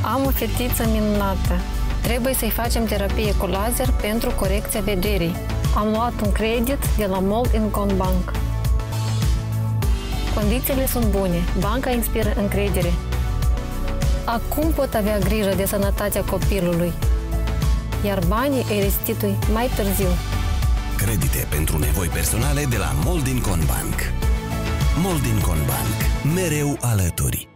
Am o fetiță minunată. Trebuie să-i facem terapie cu laser pentru corecția vederii. Am luat un credit de la Mold-In-Con Bank. Condițiile sunt bune. Banca inspiră încredere. Acum pot avea grijă de sănătatea copilului, iar banii îi restitui mai târziu. Credite pentru nevoi personale de la Mold-In-Con Bank. Mold-In-Con Bank. Mereu alături.